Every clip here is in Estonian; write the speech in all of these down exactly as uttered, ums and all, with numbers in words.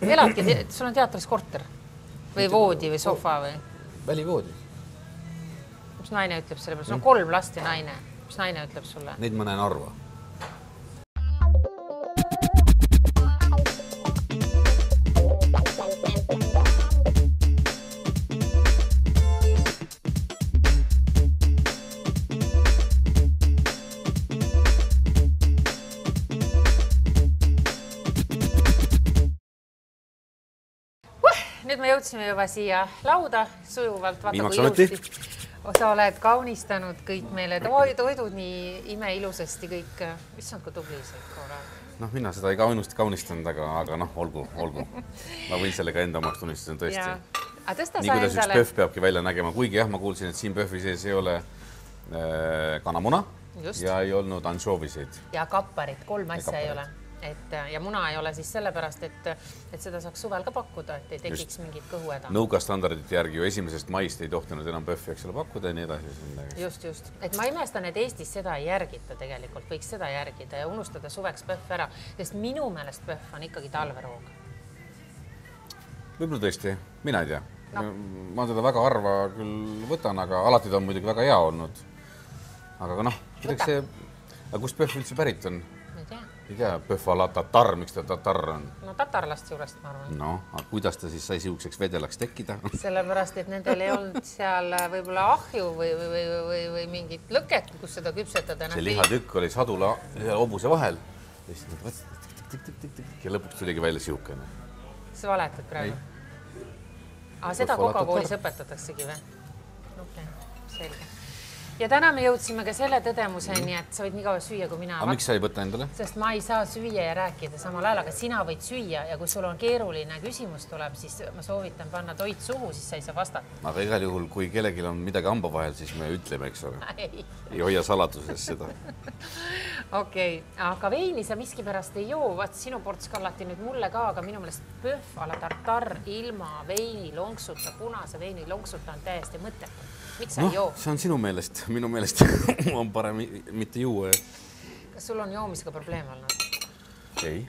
eladki, sul on teatris korter või voodi või sofa või? Välivoodi. Mis naine ütleb selle peale? Sul on kolm lasti naine. Mis naine ütleb sulle? Neid ma näen arva. Nüüd me jõudsime juba siia lauda sujuvalt. Viimaks ometi. Sa oled kaunistanud kõik meile toidud nii ime ilusasti kõik. Mis on kui tubliseid korra? Noh, mina seda ei kaunist kaunistanud, aga, aga noh, olgu, olgu. Ma võin sellega enda omaks tunnistada tõesti. Nii kuidas üks pöhv peabki välja nägema. Kuigi jah, ma kuulsin, et siin pöhvi sees ei ole äh, kanamuna Just. ja ei olnud ansooviseid. Ja kapparit, kolm asja ei ole. Et, ja muna ei ole siis sellepärast, et, et seda saaks suvel ka pakkuda, et ei tekiks Just. mingit kõhueda. Nõuka standardite järgi ju esimesest maist ei tohtinud enam pöhvi, eks ole, pakkuda ja nii edasi. Just, just. Et ma imestan, et Eestis seda ei järgita tegelikult, võiks seda järgida ja unustada suveks pöhv ära, sest minu meelest pöhv on ikkagi talveroog. Võib-olla tõesti, mina ei tea. No. Ma seda väga harva küll võtan, aga alati ta on muidugi väga hea olnud. Aga noh, see, aga kust pöhv üldse pärit on? Ei tea, pöhv ala tatar, miks ta tatar on? No tatarlast juurest, ma arvan. No, aga kuidas ta siis sai siukseks vedelaks tekkida? Sellepärast, et nendel ei olnud seal võib-olla ahju või, või, või, või, või mingit lõket, kus seda küpsetada. See lihatükk oli sadula hobuse vahel. Ja lõpuks tuligi välja siukene. See valetad praegu? Aga seda Coca-Coolis õpetataksegi või? Okei, selge. Ja täna me jõudsime ka selle tõdemuseni, et sa võid nii kaua süüa, kui mina. Aga miks sa ei võta endale? Sest ma ei saa süüa ja rääkida samal ajal, aga sina võid süüa ja kui sul on keeruline küsimus tuleb, siis ma soovitan panna toit suhu, siis sa ei saa vastata. Aga igal juhul, kui kellelgi on midagi hamba vahel, siis me ütleme, eks ole. Ei, ei hoia saladuses seda. Okei, aga veini sa miski pärast ei joo. Vaat sinu ports kallati nüüd mulle ka, aga minu meelest pöhv ala tartar ilma veini lonksuta, punase veini lonksuta on täiesti mõttetu. Miks sa ei joo? See on sinu meelest. Minu meelest on parem mitte juua. Kas sul on joomisega probleem olnud? Ei.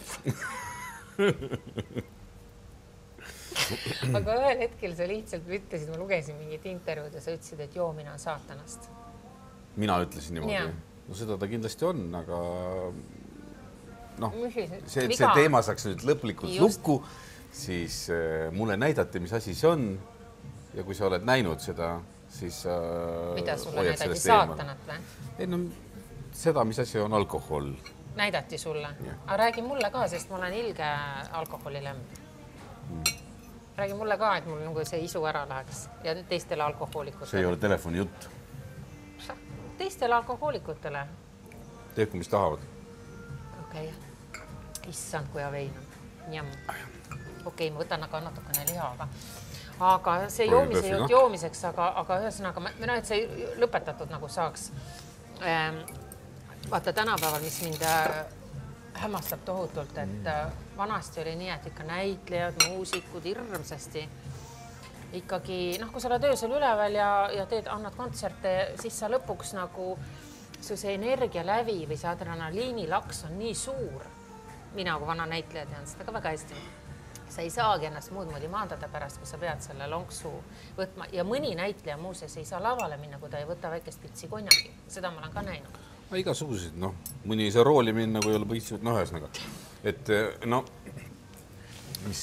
Aga ühel hetkel sa lihtsalt ütlesid, ma lugesin mingit intervjuud ja sa ütlesid, et joomine on saatanast. Mina ütlesin niimoodi. No seda ta kindlasti on, aga noh, see, et see teema saaks nüüd lõplikult lukku, siis mulle näidati, mis asi see on ja kui sa oled näinud seda, siis mida sulle näidati saatanat või? Ei, no seda, mis asi on alkohol. Näidati sulle? Aga räägi mulle ka, sest ma olen ilge alkoholilemb. Räägi mulle ka, et mul nagu see isu ära läheks ja teistele alkohoolikutele. See ei ole telefoni jutt. Teistele alkohoolikutele. Tehku, mis tahavad. Okei. Issand, kui avein on. Okei, ma võtan aga natukene liha, aga aga see joomise jutt joomiseks, aga, aga ühesõnaga, no, et see lõpetatud nagu saaks. Vaata tänapäeval, mis mind hämmastab tohutult, et vanasti oli nii, et ikka näitlejad, muusikud hirmsasti. Ikkagi, noh, kui sa oled öösel üleval ja, ja teed, annad kontserte, siis sa lõpuks nagu su see energia lävi või see adrenaliini laks on nii suur. Mina kui vana näitleja tean seda ka väga hästi. Sa ei saagi ennast muud moodi maandada pärast, kui sa pead selle lonksu võtma. Ja mõni näitleja muuseas ei saa lavale minna, kui ta ei võta väikest pitsi konjaki. Seda ma olen ka näinud. Igasuguseid, noh. Mõni ei saa rooli minna, kui ei ole põhitsinud, noh, ühesõnaga. Et, no, mis...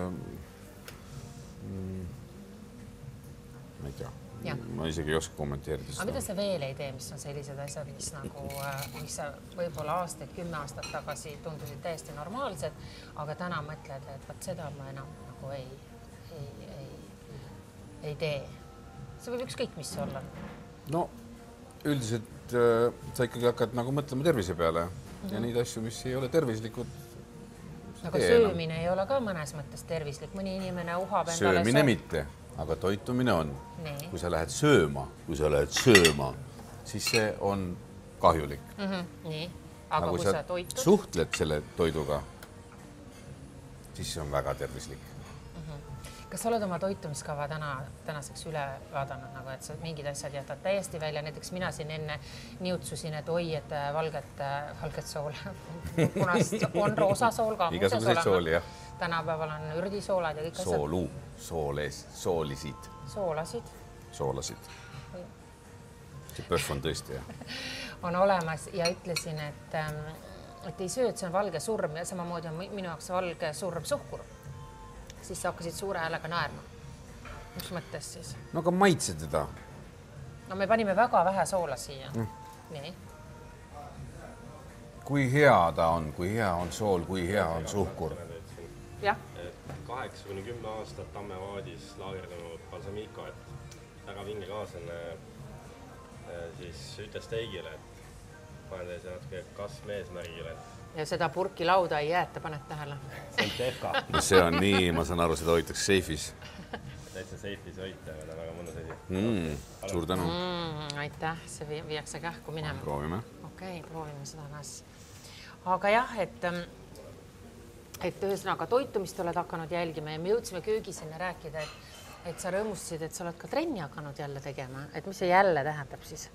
Ma ei tea. Ma isegi ei oska kommenteerida. Aga mida sa veel ei tee, mis on sellised asjad, mis nagu, mis sa võib-olla aastaid, kümme aastat tagasi tundusid täiesti normaalsed, aga täna mõtled, et vaat seda ma enam nagu ei, ei, ei, ei tee. See võib ükskõik, mis see olla. No, üldiselt sa ikkagi hakkad nagu mõtlema tervise peale ja neid asju, mis ei ole tervislikud. Aga söömine ei ole ka mõnes mõttes tervislik. Mõni inimene uhab endale... Söömine mitte. Aga toitumine on. Nee. Kui sa lähed sööma, kui sa lähed sööma, siis see on kahjulik. Mm-hmm. Nii. Aga, aga kui, kui sa, sa toitud... suhtled selle toiduga, siis see on väga tervislik. Mm-hmm. Kas sa oled oma toitumiskava täna, tänaseks üle vaadanud, nagu, et sa mingid asjad jätad täiesti välja? Näiteks mina siin enne niutsusin, et oi, et valget, valget soole. Punast on roosa sool ka. Igasuguseid sooli, jah. tänapäeval on ürdisoolad ja kõik asjad. Soolu, sooles, soolisid. Soolasid. Soolasid. See pöhv on tõesti, jah. On olemas ja ütlesin, et, et ei söö, et see on valge surm ja samamoodi on minu jaoks valge surm suhkur. Siis sa hakkasid suure häälega naerma. Mis mõttes siis? No aga maitse teda. No me panime väga vähe soola siia. Mm. Nii. Kui hea ta on, kui hea on sool, kui hea on suhkur. Jah. kaheksa kuni kümme aastat Tammevaadis laagerdanud balsamico, et väga vinge kaaslane siis ütles teigile, et panen teise natuke kasv meesmärgile. Ja seda purki lauda ei jäeta, paned tähele. See on tehka. See on nii, ma saan aru, seda hoitakse seifis. Täitsa seifis hoita, aga ta väga mõnus asi. Mm, suur tänu. Mm, aitäh, see viiakse kähku minema. Proovime. Okei, okay, proovime seda kas. Aga jah, et, et ühesõnaga toitumist oled hakanud jälgima ja me jõudsime köögis enne rääkida, et, et sa rõõmustasid, et sa oled ka trenni hakanud jälle tegema. Et mis see jälle tähendab siis?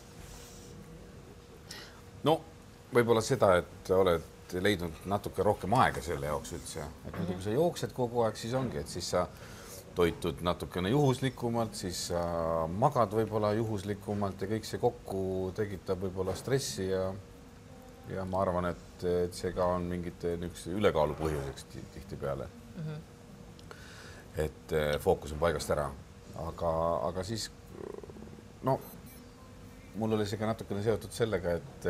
No, võib-olla seda, et oled leidnud natuke rohkem aega selle jaoks üldse. Et mm-hmm. kui sa jooksed kogu aeg, siis ongi, et siis sa toitud natukene juhuslikumalt, siis sa magad võib-olla juhuslikumalt ja kõik see kokku tekitab võib-olla stressi ja ja ma arvan, et, et see ka on mingite ülekaalu põhjuseks tihti peale. Mm-hmm. Et fookus on paigast ära. Aga, aga siis, no, mul oli see ka natukene seotud sellega, et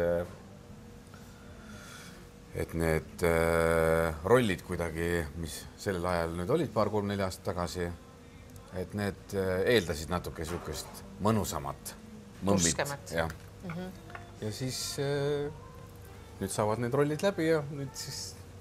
et need rollid kuidagi, mis sellel ajal nüüd olid paar kolm neli aastat tagasi, et need eeldasid natuke niisugust mõnusamat mõmmit. Ja. Mm-hmm. ja siis nüüd saavad need rollid läbi ja nüüd siis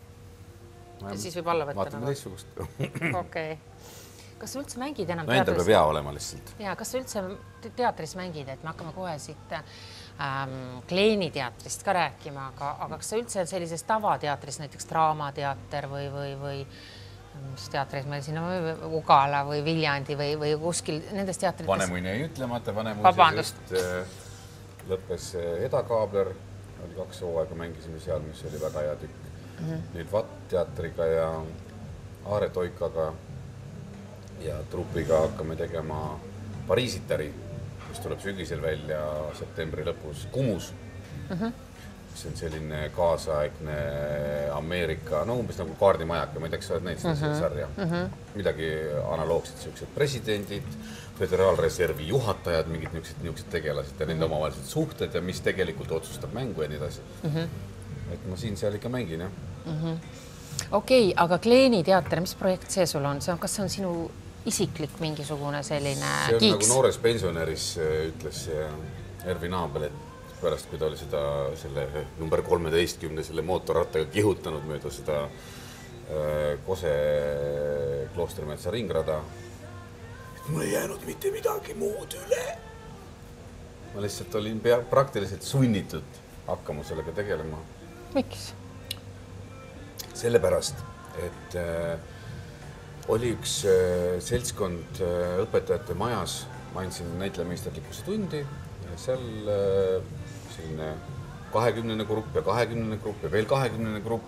ja siis võib alla võtta. Vaatame teissugust. Okei. Kas sa üldse mängid enam no, teatris? No endal peab hea olema lihtsalt. Ja, kas sa üldse teatris mängid, et me hakkame kohe siit ähm, Kleeni teatrist ka rääkima, aga, aga kas sa üldse sellises tavateatris, näiteks draamateater või, või, või mis teatris meil siin on Ugala või Viljandi või, või kuskil nendes teatrites? Vanemuine ei ütlemata, Vanemuine just lõppes Eda Kaabler, oli kaks hooaega mängisime seal, mis oli väga hea tükk. Mm-hmm. Nüüd Vatt teatriga ja Aare Toikaga ja trupiga hakkame tegema Pariisitari, mis tuleb sügisel välja septembri lõpus Kumus. Mm-hmm. mis on selline kaasaegne Ameerika, no umbes nagu kaardimajaka, ma ei tea, kas sa oled näinud seda mm-hmm. sarja. Mm-hmm. Midagi analoogset, sellised presidendid, föderaalreservi juhatajad, mingid niisugused tegelased ja nende omavahelised suhted ja mis tegelikult otsustab mängu ja nii edasi. Mm-hmm. Et ma siin seal ikka mängin, jah. Mm-hmm. Okei, okay, aga Kleeni teater, mis projekt see sul on? See on, kas see on sinu isiklik mingisugune selline kiiks? See on kiiks? Nagu noores pensionäris ütles Ervin Aabel, et pärast, kui ta oli seda selle number kolmeteistkümne selle mootorrattaga kihutanud mööda seda äh, Kose Kloostermetsa ringrada, et mul ei jäänud mitte midagi muud üle. Ma lihtsalt olin pea, praktiliselt sunnitud hakkama sellega tegelema. Miks? Sellepärast, et äh, oli üks äh, seltskond äh, õpetajate majas, ma andsin näitlemeisterlikkuse tundi ja seal äh, selline kahekümnene grupp ja kahekümnene grupp ja veel kahekümnene grupp.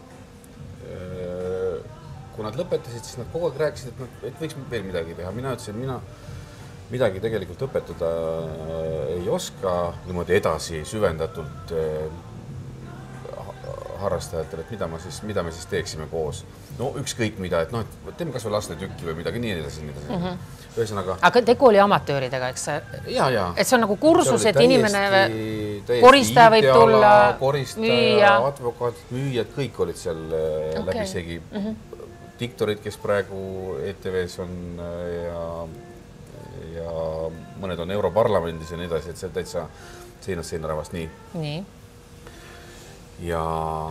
Kui nad lõpetasid, siis nad kogu aeg rääkisid, et, nad, et võiks veel midagi teha. Mina ütlesin, mina midagi tegelikult õpetada ei oska niimoodi edasi süvendatult harrastajatele, et mida, ma siis, mida me siis teeksime koos. No ükskõik mida, et noh, et teeme kas või laste tükki või midagi nii edasi. Nii edasi. Mm-hmm. Ühesõnaga... Aga tegu oli amatööridega, eks? Ja, ja. Et see on nagu kursus, et inimene koristaja võib tulla, koristaja, müüa. Advokaat, müüjad, kõik olid seal okay. läbi segi. Mm-hmm. Diktorid, kes praegu E T V-s on ja, ja mõned on Europarlamendis ja nii edasi, et see täitsa seinast seinaravast nii. Nii. Ja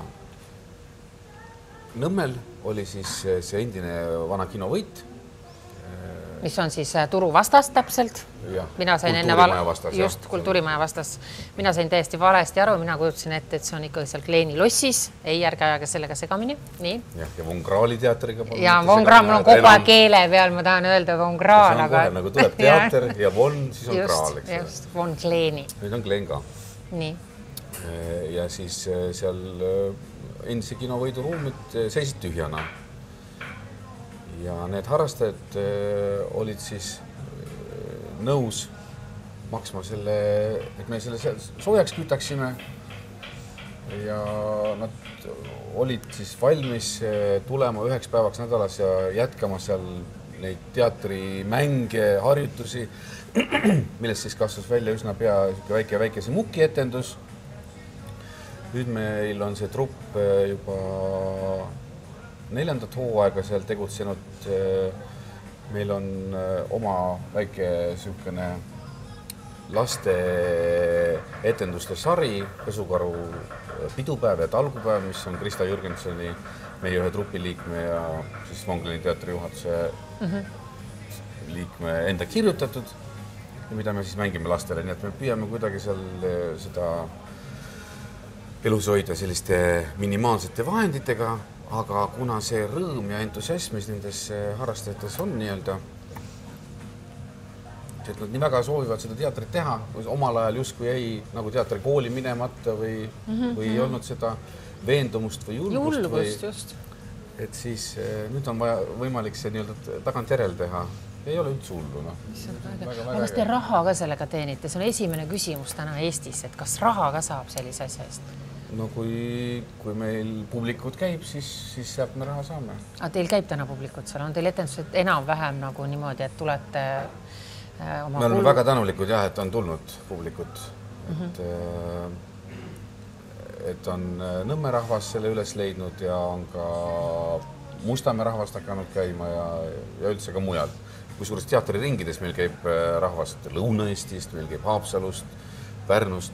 Nõmmel oli siis see endine vana kinovõit. Mis on siis turu vastas täpselt. Ja, mina sain enne val... vastas, just kultuurimaja vastas. Mina sain täiesti valesti aru, mina kujutasin ette, et see on ikkagi seal Kleeni lossis. Ei järge ajaga sellega segamini. Nii. Ja, ja Von Kraali teatriga. Ja Von Kraal, mul on kogu aeg keele peal, ma tahan öelda Von Kraal. See on kohe, nagu tuleb teater ja Von, siis on just, Kraal. Eks just, Von Kleeni. Nüüd on Kleen ka. Nii. Ja siis seal endise kinovõidu ruumid seisid tühjana. ja need harrastajad olid siis nõus maksma selle, et me selle soojaks kütaksime ja nad olid siis valmis tulema üheks päevaks nädalas ja jätkama seal neid teatrimänge, harjutusi, millest siis kasvas välja üsna pea väike väikese mukietendus. Nüüd meil on see trupp juba neljandat hooaega seal tegutsenud. Meil on oma väike sükene laste etenduste sari, Pesukaru pidupäev ja talgupäev, mis on Krista Jürgensoni, meie ühe trupiliikme ja siis Vongleni teatri juhatuse mm-hmm. liikme enda kirjutatud, mida me siis mängime lastele. Nii et me püüame kuidagi seal seda elus hoida selliste minimaalsete vahenditega, aga kuna see rõõm ja entusiasm, mis nendes harrastajates on nii-öelda, et nad nii väga soovivad seda teatrit teha, omal ajal justkui jäi nagu teatrikooli minemata või, mm-hmm. või ei olnud seda veendumust või julgust. Julgust, just. Et siis nüüd on vaja võimalik see nii-öelda tagantjärel teha. Ei ole üldse hullu. No. Aga kas te raha ka sellega teenite? See on esimene küsimus täna Eestis, et kas raha ka saab sellise asja eest? No kui, kui meil publikud käib, siis, siis sealt me raha saame. Aga teil käib täna publikud seal? On teil etendused enam-vähem nagu niimoodi, et tulete oma me oleme kul... väga tänulikud jah, et on tulnud publikud. Et, mm-hmm. et on Nõmme rahvas selle üles leidnud ja on ka Mustamäe rahvast hakanud käima ja, ja üldse ka mujal. Kusjuures teatriringides meil käib rahvast Lõuna-Eestist, meil käib Haapsalust, Pärnust.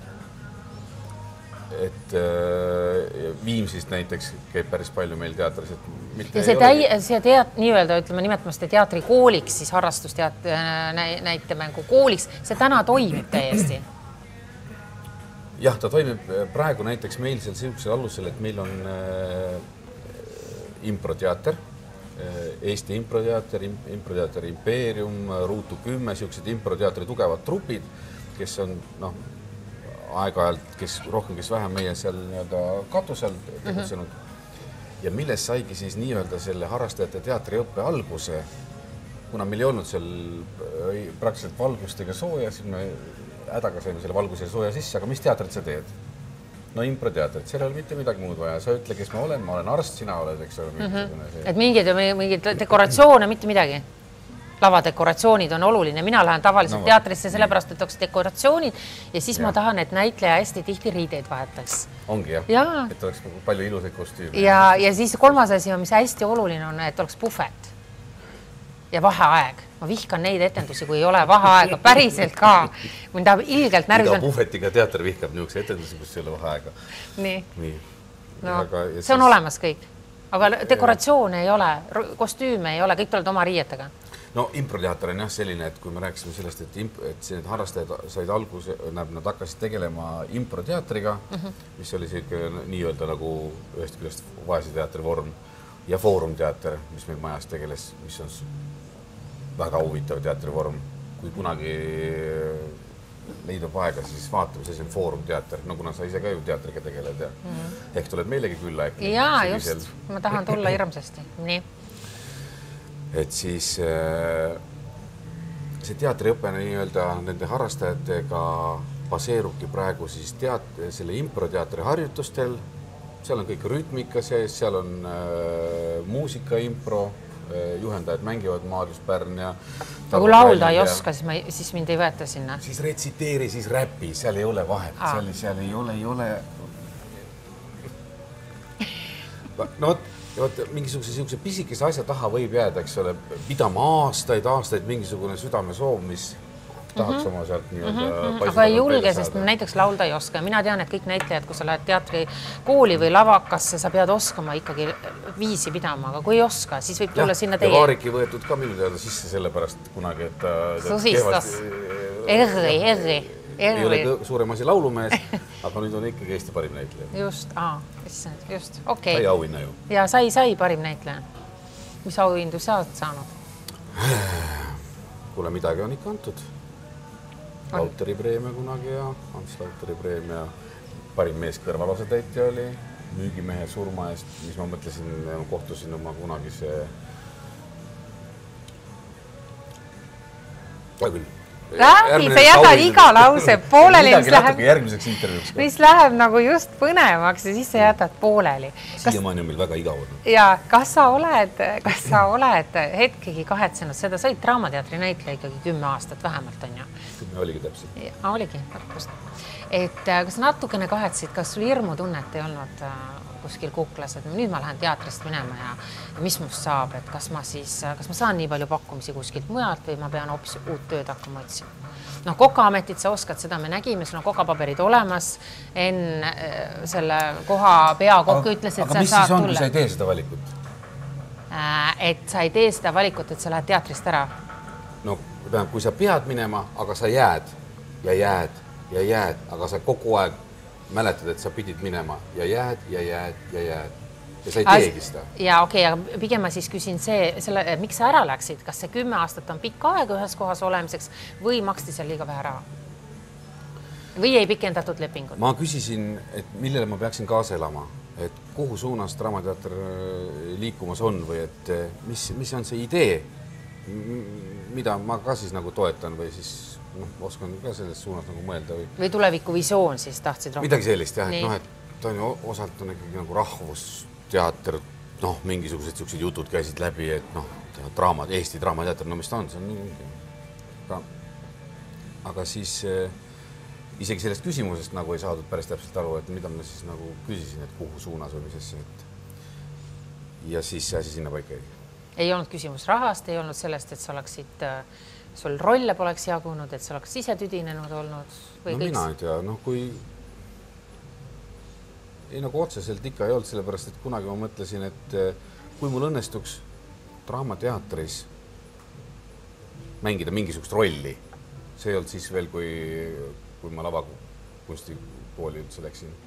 Et Viimsist näiteks käib päris palju meil teatris. Et ja see, täi, see teat, nii-öelda, ütleme, nimetamast teatrikooliks, siis harrastusteat, näitemängu kooliks, see täna toimib täiesti? Jah, ta toimib praegu näiteks meil seal sellisel alusel, et meil on improteater, Eesti improteater, improteater Impeerium, Ruutu kümme, sellised improteatri tugevad trupid, kes on, noh, aeg-ajalt, kes rohkem, kes vähem meie seal nii-öelda katusel tegutsenud. Mm-hmm. Ja milles saigi siis nii-öelda selle harrastajate teatriõppe alguse, kuna meil ei olnud seal praktiliselt valgustega sooja, siis me hädaga saime selle valguse sooja sisse, aga mis teatrit sa teed? No improteatrit, seal ei ole mitte midagi muud vaja. Sa ütle, kes ma olen, ma olen arst, sina oled, eks ole. Mm-hmm. Et mingid, mingid dekoratsioone, mitte midagi? Lavadekoratsioonid on oluline. Mina lähen tavaliselt no, teatrisse sellepärast, et oleks dekoratsioonid ja siis ja. Ma tahan, et näitleja hästi tihti riideid vahetaks. Ongi jah, ja. Et oleks palju ilusaid kostüüme. Ja, ja siis kolmas asi on, mis hästi oluline on, et oleks puhvet ja vaheaeg. Ma vihkan neid etendusi, kui ei ole vaheaega päriselt ka. Mind tahab ilgelt närvis on... Iga puhvetiga teater vihkab niisuguse etendusi, kus ei ole vaheaega. Nii. Nii. No, aga, see on siis... olemas kõik. Aga dekoratsioone ei ole, kostüüme ei ole, kõik tulevad oma riietega. No improteater on jah selline, et kui me rääkisime sellest, et, imp, et need harrastajad said alguse, nad hakkasid tegelema improteatriga, mm-hmm. mis oli selline nii-öelda nagu ühest küljest vaese teatri vorm ja foorumteater, mis meil majas tegeles, mis on väga huvitav teatrivorm. Kui kunagi leidub aega, siis vaatame, see on foorumteater, no kuna sa ise ka ju teatriga tegeled ja mm-hmm. ehk tuled meilegi külla. Äkki, jaa, just. Ma tahan tulla hirmsasti. Nii. Et siis see teatriõpe nii-öelda nende harrastajatega baseerubki praegu siis teat, selle improteatri harjutustel. Seal on kõik rütmika sees, seal on äh, muusika impro, äh, juhendajad mängivad Maarjus Pärn ja... Kui laulda ei oska, siis, ma, siis mind ei võeta sinna. Siis retsiteeri, siis räpi, seal ei ole vahet, seal, seal ei ole, ei ole... No, ja võt, mingisuguse siukse pisikese asja taha võib jääda, eks ole, pidama aastaid, aastaid mingisugune südame soov, mis tahaks mm-hmm. oma sealt nii-öelda mm-hmm. aga ei julge, sest näiteks laulda ei oska. Mina tean, et kõik näitlejad, kui sa lähed teatrikooli või lavakasse, sa pead oskama ikkagi viisi pidama, aga kui ei oska, siis võib tulla ja, sinna teie. Ja Vaariki võetud ka minu teada sisse sellepärast kunagi, et ta susistas. Erri, erri. Ei ole suurem asi laulumees, aga nüüd on ikkagi Eesti parim näitleja. Just, aa, just, okei. Sai auhinna ju. Ja sai, sai parim näitleja. Mis auhindu sa oled saanud? Kuule, midagi on ikka antud. Lauteri preemia kunagi ja Ants Lauteri preemia. Parim mees kõrvalosatäitja oli müügimehe surma eest, mis ma mõtlesin, kohtusin oma kunagise Räägi, sa jätad iga lause pooleli, mis läheb, järgmiseks intervjuuks. mis läheb nagu just põnevaks ja siis sa jätad pooleli. Siiamaani on meil väga igav olnud. Ja kas sa oled, kas sa oled hetkegi kahetsenud seda, sa olid Draamateatri näitleja ikkagi kümme aastat vähemalt on ju? Kümme oligi täpselt. Ja, oligi, just. Et kas natukene kahetsid, kas sul hirmu tunnet ei olnud kuskil kuklas, et nüüd ma lähen teatrist minema ja, ja mis must saab, et kas ma siis, kas ma saan nii palju pakkumisi kuskilt mujalt või ma pean hoopis uut tööd hakkama otsima. No kokaametit sa oskad, seda me nägime, sul on kokapaberid olemas, enne selle koha peakokk ütles, et aga sa mis saad siis on, tulla. kui sa ei tee seda valikut? Et sa ei tee seda valikut, et sa lähed teatrist ära? No, kui sa pead minema, aga sa jääd ja jääd ja jääd, aga sa kogu aeg mäletad, et sa pidid minema ja jääd ja jääd ja jääd ja sa ei teegi seda. Ja okei, okay, aga pigem ma siis küsin see, selle, miks sa ära läksid, kas see kümme aastat on pikk aeg ühes kohas olemiseks või maksti seal liiga vähe raha? Või ei pikendatud lepingut? Ma küsisin, et millele ma peaksin kaasa elama, et kuhu suunas Draamateater liikumas on või et mis, mis on see idee, mida ma ka siis nagu toetan või siis noh, oskan ka selles suunas nagu mõelda või... Või tuleviku visioon siis tahtsid rohkem? Midagi sellist jah, et noh, et ta on ju osalt on ikkagi nagu rahvusteater, noh, mingisugused sellised jutud käisid läbi, et noh, draama, Eesti Draamateater, no mis ta on, see on mingi... Aga, aga siis eh, isegi sellest küsimusest nagu ei saadud päris täpselt aru, et mida ma siis nagu küsisin, et kuhu suunas või misesse, et... Ja siis see asi sinna paika ei. Ei olnud küsimus rahast, ei olnud sellest, et sa oleksid... sul rolle poleks jagunud, et sa oleks ise tüdinenud olnud või no kõik? Mina ei tea, noh kui ei nagu otseselt ikka ei olnud, sellepärast, et kunagi ma mõtlesin, et kui mul õnnestuks Draamateatris mängida mingisugust rolli, see ei olnud siis veel, kui, kui ma lavakunstikooli üldse läksin.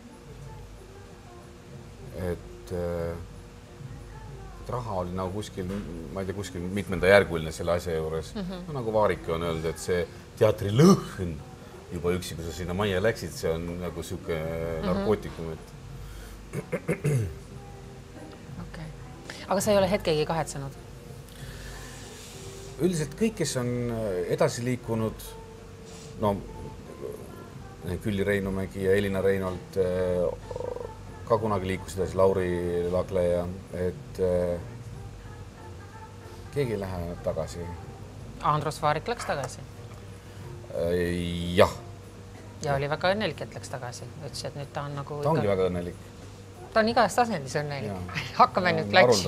Et raha oli nagu kuskil, ma ei tea, kuskil mitmenda järguline selle asja juures. Mm-hmm. No, nagu Vaarike on öelnud, et see teatri lõhn juba üksi, kui sa sinna majja läksid, see on nagu siuke mm-hmm. narkootikum. Et... Okay. Aga sa ei ole hetkegi kahetsenud? Üldiselt kõik, kes on edasi liikunud, no Külli Reinumägi ja Elina Reinolt ka kunagi liikusid edasi, Lauri Lagleja, et äh, keegi ei lähe tagasi. Andrus Vaarik läks tagasi? Äh, jah. Ja oli väga õnnelik, et läks tagasi. Ütles, et nüüd ta on nagu... Ta ongi iga... väga õnnelik. Ta on igas tasandis õnnelik. Hakkame nüüd klatš.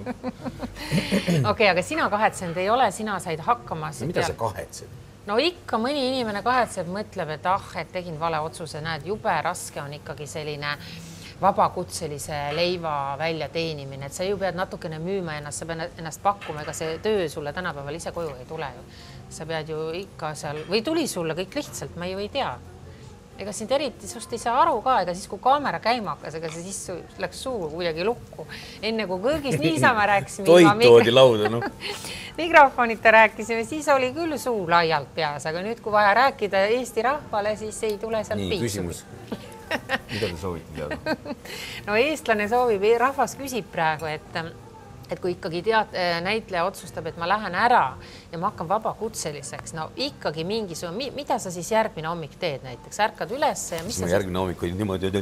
Okei, aga sina kahetsenud ei ole, sina said hakkama... No, mida sa kahetsed? No ikka mõni inimene kahetseb, mõtleb, et ah, et tegin vale otsuse, näed, jube raske on ikkagi selline... vabakutselise leiva välja teenimine, et sa ju pead natukene müüma ennast, sa pead ennast pakkuma, ega see töö sulle tänapäeval ise koju ei tule ju. Sa pead ju ikka seal, või tuli sulle kõik lihtsalt, ma ju ei tea. Ega sind eriti sust ei saa aru ka, ega siis kui kaamera käima hakkas, ega see siis läks suu kuidagi lukku. Enne kui kõigis niisama rääkisime. Toit toodi lauda, noh. Mikrofonita rääkisime, siis oli küll suu laialt peas, aga nüüd kui vaja rääkida Eesti rahvale, siis ei tule sealt piisu. Nii, küsimus. Mida te soovite teada? No eestlane soovib, rahvas küsib praegu, et, et kui ikkagi tead, näitleja otsustab, et ma lähen ära ja ma hakkan vabakutseliseks, no ikkagi mingisugune, mida sa siis järgmine hommik teed näiteks? Ärkad üles ja mis sa järgmine hommik oli niimoodi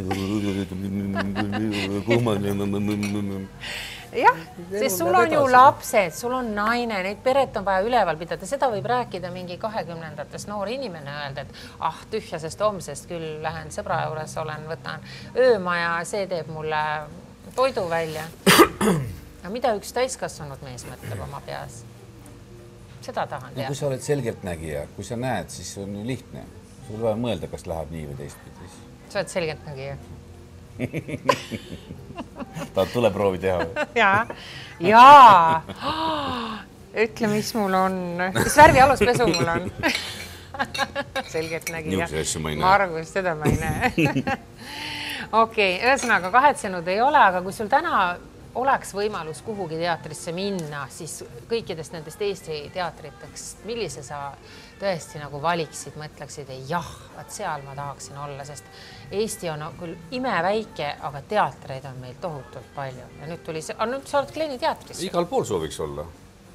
jah, sest sul on ju lapsed, sul on naine, neid peret on vaja üleval pidada, seda võib rääkida mingi kahekümnendates noor inimene öelda, et ah, tühjasest homsest küll lähen sõbra juures, olen, võtan öömaja, see teeb mulle toidu välja. Ja mida üks täiskasvanud mees mõtleb oma peas? Seda tahan teada. Kui sa oled selgeltnägija, kui sa näed, siis on ju lihtne. Sul vaja mõelda, kas läheb nii või teistpidi. Sa oled selgeltnägija. Tahad tuleproovi teha või? Jaa, jaa. Ütle, mis mul on. Mis värvi aluspesu mul on? Selgelt nägi. Margus, seda ma ei näe. Okei, ühesõnaga kahetsenud ei ole, aga kui sul täna oleks võimalus kuhugi teatrisse minna, siis kõikidest nendest Eesti teatriteks, millise sa tõesti nagu valiksid, mõtleksid, et jah, et seal ma tahaksin olla, sest Eesti on küll imeväike, aga teatreid on meil tohutult palju. Ja nüüd tuli see, nüüd sa oled Kleeni teatris. Igal pool sooviks olla.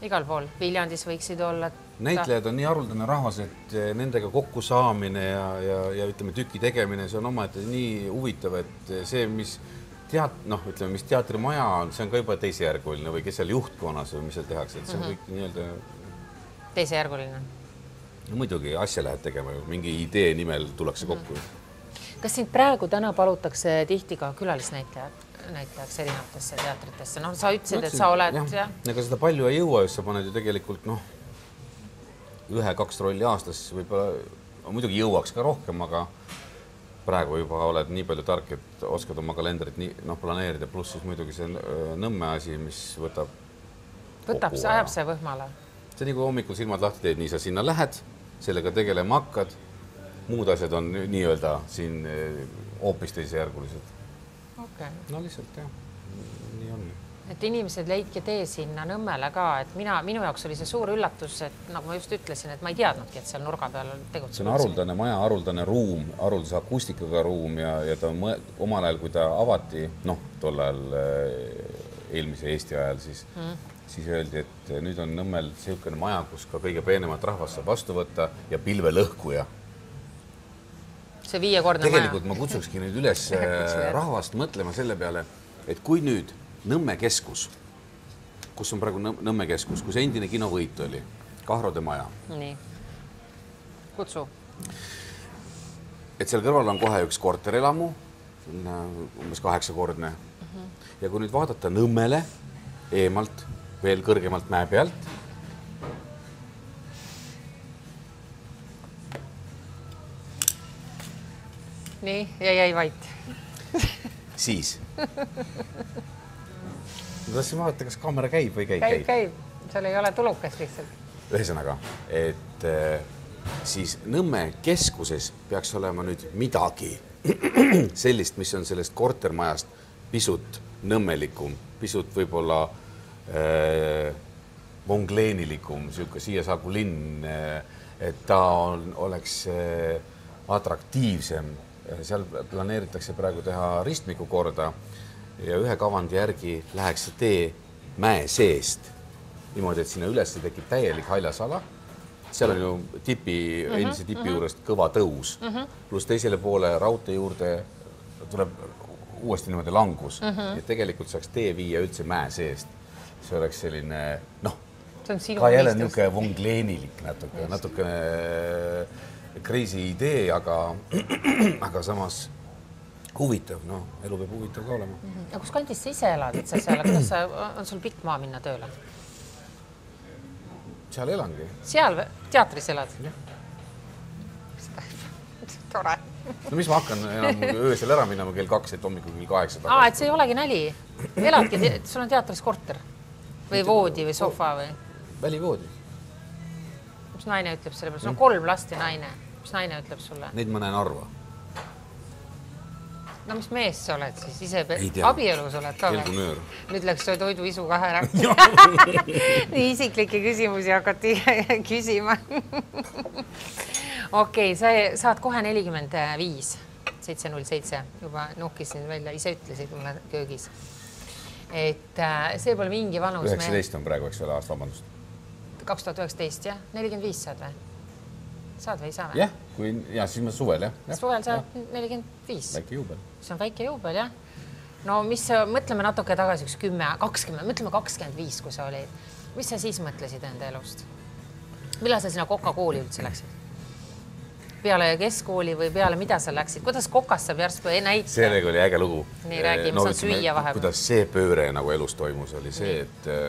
igal pool. Viljandis võiksid olla. Näitlejad on nii haruldane rahvas, et nendega kokku saamine ja, ja, ja ütleme, tüki tegemine, see on omaette nii huvitav, et see, mis teat, noh, ütleme, mis teatrimaja on, see on ka juba teisejärguline või kes seal juhtkonnas või mis seal tehakse, et see on kõik nii-öelda teisejärguline. No, muidugi asja lähed tegema, mingi idee nimel tullakse kokku. Kas sind praegu täna palutakse tihti ka külalisnäitlejad, näitlejaks erinevatesse teatritesse? No sa ütlesid, et sa oled... Ja, ega seda palju ei jõua, just sa paned ju tegelikult, noh, ühe-kaks rolli aastas võib-olla, muidugi jõuaks ka rohkem, aga praegu juba oled nii palju tark, et oskad oma kalendrit nii, noh, planeerida, pluss siis muidugi see Nõmme asi, mis võtab... Võtab, see ajab see võhmale. See nii kui hommikul silmad lahti teed, nii sa sinna lähed, sellega tegelema hakkad, muud asjad on nii-öelda siin hoopis teisejärgulised. Okay. No lihtsalt, jah, nii on. Et inimesed leidke tee sinna Nõmmele ka, et mina, minu jaoks oli see suur üllatus, et nagu ma just ütlesin, et ma ei teadnudki, et seal nurga peal tegutseb. See on haruldane maja, haruldane ruum, haruldase akustikaga ruum ja, ja ta omal ajal, kui ta avati, noh, tol ajal eelmise Eesti ajal, siis, mm. siis öeldi, et nüüd on Nõmmel selline maja, kus ka kõige peenemat rahvast saab vastu võtta ja pilvelõhkuja. See viiekordne Tegelikult maja. ma kutsukski nüüd üles rahvast mõtlema selle peale, et kui nüüd Nõmme keskus, kus on praegu Nõmme keskus, kus endine kinovõit oli, Kahrode maja. Nii. Kutsu. Et seal kõrval on kohe üks korterelamu, umbes kaheksakordne. Uh-huh. Ja kui nüüd vaadata Nõmmele eemalt, veel kõrgemalt mäe pealt, nii, ja jäi vait. Siis. Ma tahtsin vaadata, kas kaamera käib või käib? Käib, käib. Seal ei ole tulukas lihtsalt. Ühesõnaga, et siis Nõmme keskuses peaks olema nüüd midagi sellist, mis on sellest kortermajast pisut nõmmelikum, pisut võib-olla äh, vongleenilikum, siuke siia saagu linn, et ta on, oleks äh, atraktiivsem. Seal planeeritakse praegu teha ristmiku korda ja ühe kavandi järgi läheks see tee mäe seest. Niimoodi, et sinna üles tekib täielik haljasala. Seal on ju tipi, uh-huh, endise tipi uh-huh. juurest kõva tõus. Uh-huh. Plus teisele poole raudtee juurde tuleb uuesti niimoodi langus. Uh-huh. Ja tegelikult saaks tee viia üldse mäe seest. See oleks selline, noh, ka jälle niuke vonglenilik natuke, natuke crazy idee, aga, aga samas huvitav, no, elu peab huvitav ka olema. Mm-hmm. Ja kus kandis sa ise elad, et sa seal, kuidas sa, on sul pikk maa minna tööle? Seal elangi. Seal teatris elad? Ja. Tore. No mis ma hakkan enam öösel ära minema kell kaks, et hommikul kell kaheksa tagasi. Aa, et see ei olegi näli. Eladki, sul on teatris korter või voodi või sofa või? Välivoodi. Mis naine ütleb selle peale? Sul on kolm lasti naine. Mis naine ütleb sulle? Neid ma näen arva. No mis mees sa oled siis? Ise abielus oled ka või? Nüüd läks toidu isu ka ära. Nii isiklikke küsimusi hakati küsima. Okei, sa saad kohe nelikümmend viis, seitse null seitse. Juba nuhkisin välja, ise ütlesid mulle köögis. Et see pole mingi vanus. üheksateist on praegu, eks ole, aasta vabandust. kaks tuhat üheksateist, jah? nelikümmend viis saad või? Saad või ei saa või? Jah, kui, ja siis ma suvel, jah. Suvel saad nelikümmend viis. Väike juubel. See on väike juubel, jah. No mis, mõtleme natuke tagasi üks kümme, kakskümmend, mõtleme kakskümmend viis, kui sa olid. Mis sa siis mõtlesid enda elust? Millal sa sinna Koka kooli üldse läksid? Peale keskkooli või peale mida sa läksid? Kuidas Kokas saab järsku näita? Sellega oli äge lugu. Nii räägi, mis on süüa vahepeal. Kuidas see pööre nagu elus toimus, oli see,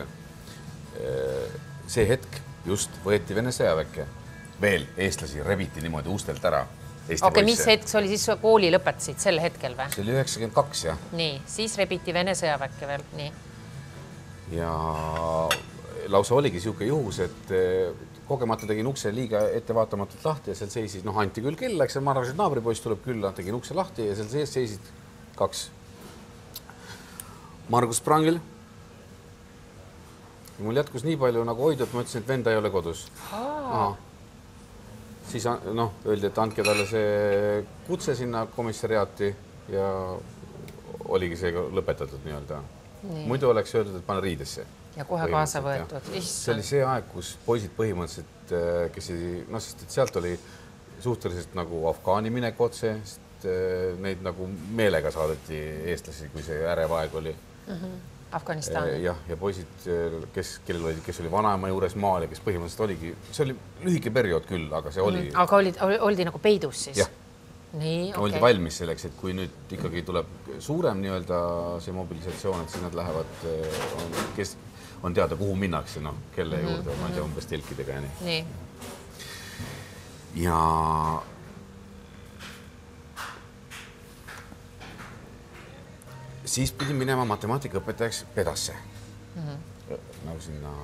et see hetk just võeti Vene sõjaväkke. Veel eestlasi rebiti niimoodi ustelt ära. Okei, mis hetk see oli siis kooli lõpetasid sel hetkel või? See oli üheksakümmend kaks, jah. Nii, siis rebiti Vene sõjaväkke veel, nii. Ja lausa oligi siuke juhus, et kogemata tegin ukse liiga ettevaatamatult lahti ja seal seisid, noh, anti küll kell, eks ma arvasin, et naabripoiss tuleb külla, tegin ukse lahti ja seal sees seisid kaks. Margus Prangil. Ja mul jätkus nii palju nagu hoidu, et ma ütlesin, et venda ei ole kodus. Aha. Siis noh, öeldi, et andke talle see kutse sinna komissariaati ja oligi see lõpetatud nii-öelda. Muidu oleks öeldud, et pane riidesse. ja kohe kaasa võetud. See oli see aeg, kus poisid põhimõtteliselt, kes ei, no sest et sealt oli suhteliselt nagu Afgaani minek otse, sest neid nagu meelega saadeti eestlasi, kui see ärev aeg oli. Mm-hmm. Afganistan. Jah, ja poisid, kes, kellel oli, kes oli vanaema juures maal ja kes põhimõtteliselt oligi, see oli lühike periood küll, aga see oli... Mm, aga olid, oldi nagu peidus siis? Jah. Nii, okei. Oldi valmis selleks, et kui nüüd ikkagi tuleb suurem nii-öelda see mobilisatsioon, et siis nad lähevad, on, kes on teada, kuhu minnakse, noh, kelle mm-hmm. juurde, ma ei tea, umbes telkidega ja nii. Nii. Ja... siis pidin minema matemaatikaõpetajaks Pedasse. Mm-hmm. Nagu sinna,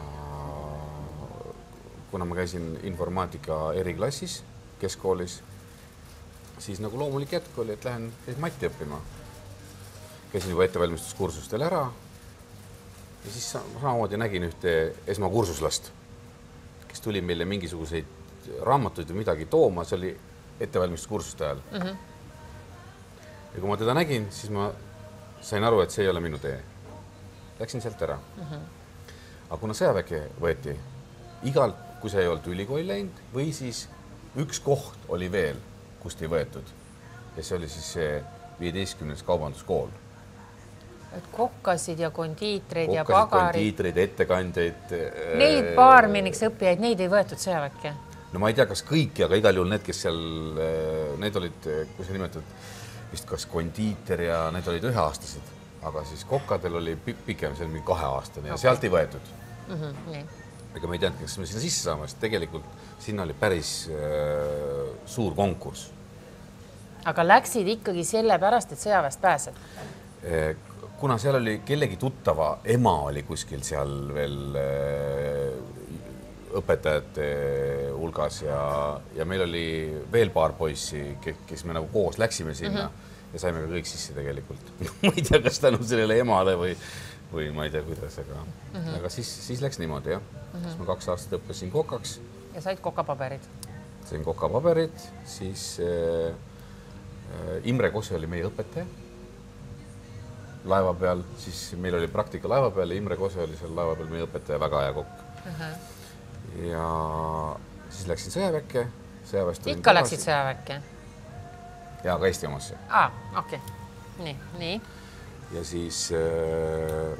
kuna ma käisin informaatika eriklassis keskkoolis, siis nagu loomulik jätk oli, et lähen matti õppima. Käisin juba ettevalmistuskursustel ära ja siis samamoodi nägin ühte esmakursuslast, kes tuli meile mingisuguseid raamatuid või midagi tooma, see oli ettevalmistuskursuste ajal. Mm-hmm. Ja kui ma teda nägin, siis ma sain aru, et see ei ole minu tee. Läksin sealt ära. Uh-huh. Aga kuna sõjaväkke võeti, igal, kui see ei olnud ülikooli läinud, või siis üks koht oli veel, kust ei võetud. Ja see oli siis see viieteistkümnes kaubanduskool. Et kokkasid ja kondiitreid kokkasid, ja pagarid. kondiitreid, ettekandjaid. Neid baarmeniks õppijaid, neid ei võetud sõjaväkke? No ma ei tea, kas kõiki, aga igal juhul need, kes seal, need olid, kui sa nimetad, vist kas kondiiter ja need olid üheaastased, aga siis kokkadel oli pikem, see oli mingi kaheaastane ja okay. Sealt ei võetud. Mm-hmm, nii. Ega me ei teadnud, kas me sinna sisse saame, sest tegelikult sinna oli päris äh, suur konkurss. Aga läksid ikkagi selle pärast, et sõjaväest pääsed? Kuna seal oli kellegi tuttava ema oli kuskil seal veel äh, õpetajate hulgas ja, ja meil oli veel paar poissi, kes me nagu koos läksime sinna mm-hmm. ja saime ka kõik sisse tegelikult. Ma ei tea, kas tänu sellele emale või, või ma ei tea, kuidas, aga, mm-hmm. aga siis, siis läks niimoodi, jah. Mm-hmm. Siis ma kaks aastat õppesin kokaks. Ja said kokapaberid? Sain kokapaberid, siis äh, Imre Kose oli meie õpetaja laeva peal, siis meil oli praktika laeva peal ja Imre Kose oli seal laeva peal meie õpetaja, väga hea kokk. Mm-hmm. Ja siis läksin sõjaväkke. Ikka läksid sõjaväkke? Ja ka Eesti omasse. Ah, okei. Okay. Nii, nii. Ja siis äh,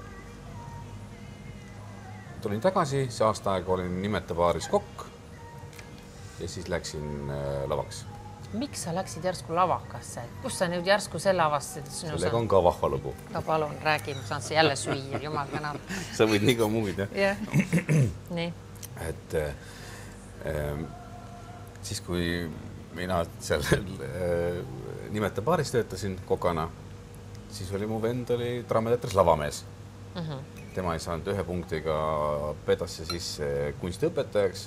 tulin tagasi, see aasta aega olin nimeta paaris kokk ja siis läksin äh, lavaks. Miks sa läksid järsku lavakasse? Kus sa nüüd järsku selle avastasid? Sellega on ka vahva lugu. No palun, räägi, ma saan see jälle süüa, jumal tänan. Sa võid nii ka muud, jah? Jah, nii. Et äh, siis, kui mina seal äh, nimeta paaris töötasin kokana, siis oli mu vend oli Draamateatris lavamees. Uh-huh. Tema ei saanud ühe punktiga Pedasse sisse kunstiõpetajaks.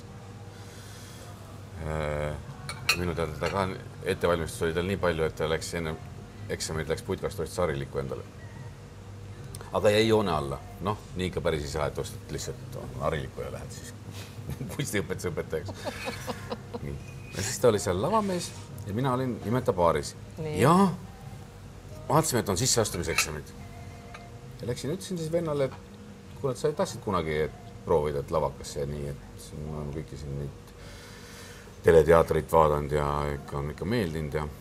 Äh, minu teada ta ka ettevalmistus oli tal nii palju, et ta läks enne eksamid läks putkast ostis harilikku endale. Aga jäi joone alla. Noh, nii ikka päris ei saa, et ostad lihtsalt harilikku ja lähed siis kunstiõpetuse õpetajaks. Nii. Ja siis ta oli seal lavamees ja mina olin nimeta paaris. Nii. Ja vaatasime, et on sisseastumiseksamid. Ja läksin, ütlesin siis vennale, et kuna sa tahtsid kunagi et proovida et lavakasse ja nii, et ma olen kõiki siin neid teleteatrit vaadanud ja ikka on ikka meeldinud ja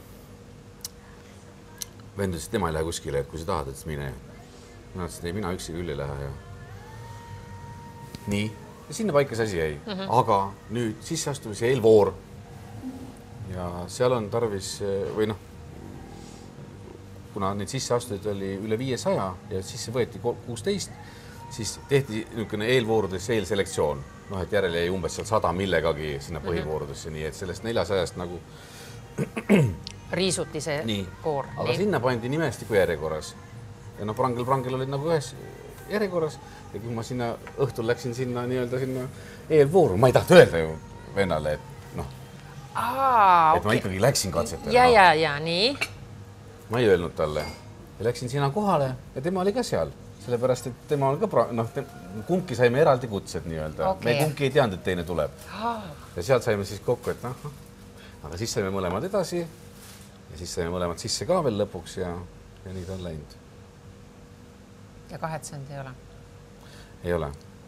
vend ütles, et tema ei lähe kuskile, et kui sa tahad, et mine. Mina ütlesin, et mina üksi küll ei lähe ja nii. Ja sinna paika see asi jäi. Mm-hmm. Aga nüüd sisseastumise eelvoor ja seal on tarvis või noh, kuna neid sisseastujaid oli üle viiesaja ja sisse võeti kuusteist, siis tehti niisugune eelvoorudes eelselektsioon. Noh, et järele jäi umbes seal sada millegagi sinna põhivoorudesse, mm-hmm. nii et sellest neljasajast nagu riisuti see nii. Koor. Aga nii. Sinna pandi nimestiku järjekorras. Ja no prangel-prangel olid nagu ühes järjekorras ja kui ma sinna õhtul läksin sinna nii-öelda sinna eelvooru, ma ei taht öelda ju vennale, et noh, Aa, et okay. Ma ikkagi läksin katsetele. Ja, ja, ja, nii. Ma ei öelnud talle ja läksin sinna kohale ja tema oli ka seal. Sellepärast, et tema on ka, noh, kumbki saime eraldi kutsed nii-öelda. Okay. Me kumbki ei teadnud, et teine tuleb. Ja sealt saime siis kokku, et noh, aga siis saime mõlemad edasi ja siis saime mõlemad sisse ka veel lõpuks ja, ja nii ta on läinud. Ja kahetsenud ei ole? Ei ole.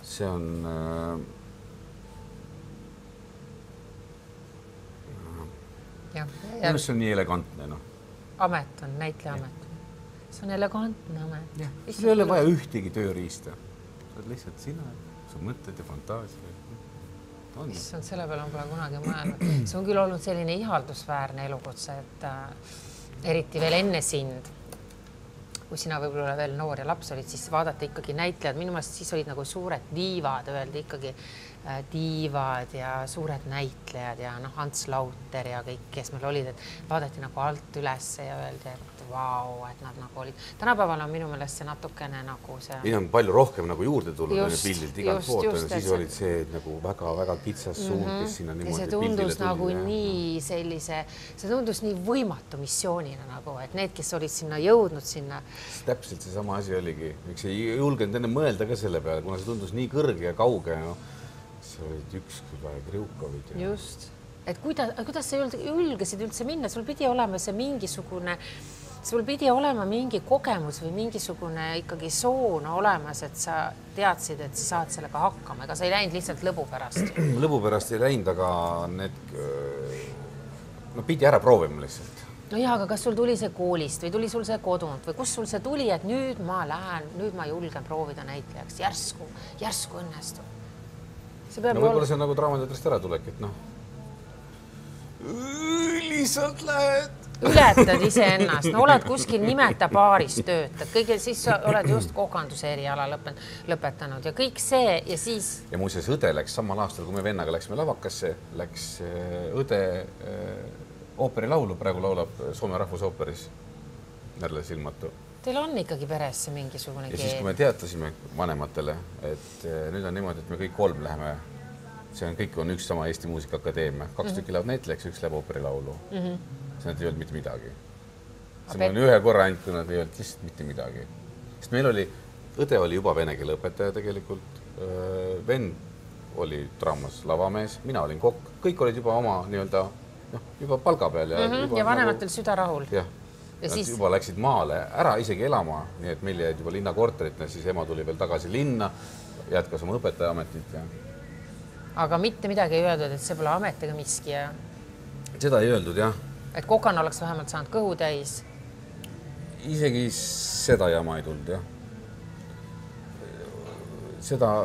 see on äh, ja, ja. see on nii elegantne, noh. Amet on, näitleja amet. See on elegantne amet. Sul ei ole vaja ühtegi tööriista. Sa oled lihtsalt sina, sa mõtted ja fantaasia. Issand, selle peale on pole kunagi mõelnud. See on küll olnud selline ihaldusväärne elukutse, et äh, eriti veel enne sind, kui sina võib-olla veel noor ja laps olid, siis vaadata ikkagi näitlejad. Minu meelest siis olid nagu suured diivad, öeldi ikkagi äh, diivad ja suured näitlejad ja noh, Ants Lauter ja kõik, kes meil olid, et vaadati nagu alt üles ja öeldi, et vau, et nad nagu olid. Tänapäeval on minu meelest see natukene nagu see... Nii on palju rohkem nagu juurde tulnud pildilt igalt poolt. Siis see... olid see nagu väga-väga kitsas suund, mm -hmm. kes sinna niimoodi pildile tuli. See tundus nagu ja... nii sellise, see tundus nii võimatu missioonina nagu, et need, kes olid sinna jõudnud sinna. Täpselt see sama asi oligi. Miks ei julgenud enne mõelda ka selle peale, kuna see tundus nii kõrge ja kauge. No, see olid üks küll Kriukovid. Ja... Just. Et kuidas, kuidas sa julgesid üldse minna? Sul pidi olema see mingisugune... Sul pidi olema mingi kogemus või mingisugune ikkagi soon olemas, et sa teadsid, et sa saad sellega hakkama. Ega sa ei läinud lihtsalt lõbu pärast? Lõbu pärast ei läinud, aga need no, pidi ära proovima lihtsalt. No jah, aga kas sul tuli see koolist või tuli sul see kodunt või kus sul see tuli, et nüüd ma lähen, nüüd ma julgen proovida näitlejaks, järsku, järsku õnnestu? No võib-olla see on nagu Draamateatrist ära tulek, et noh, lihtsalt lähed. Ületad ise ennast, no oled kuskil nimeta paaris töötad, kõige siis oled just kokanduse eriala lõpetanud, lõpetanud ja kõik see ja siis... Ja muuseas õde läks samal aastal, kui me vennaga läksime lavakasse, läks õde ooperilaulu, praegu laulab Soome rahvusooperis Merle Silmatu. Teil on ikkagi peresse mingisugune keel. Ja siis, kui me teatasime vanematele, et nüüd on niimoodi, et me kõik kolm läheme, see on kõik on üks sama Eesti Muusikaakadeemia, kaks mm -hmm. tükki läheb näitlejaks, üks läheb ooperilaulu. Mm -hmm. See nad ei olnud mitte midagi. See on ühe korra ainult, kui nad ei olnud lihtsalt mitte midagi. Sest meil oli, õde oli juba vene keele õpetaja tegelikult, vend oli draamas lavamees, mina olin kokk, kõik olid juba oma nii-öelda noh, juba palga peal. Ja, mm -hmm. ja vanematel nagu, süda rahul. Jah, nad siis... juba läksid maale ära isegi elama, nii et meil jäid juba linnakorterit, siis ema tuli veel tagasi linna, jätkas oma õpetaja ametit. Ja... Aga mitte midagi ei öeldud, et see pole amet ega miski. Ja... Seda ei öeldud, jah. Et kokan oleks vähemalt saanud kõhu täis. Isegi seda jama ei tulnud, jah. Seda,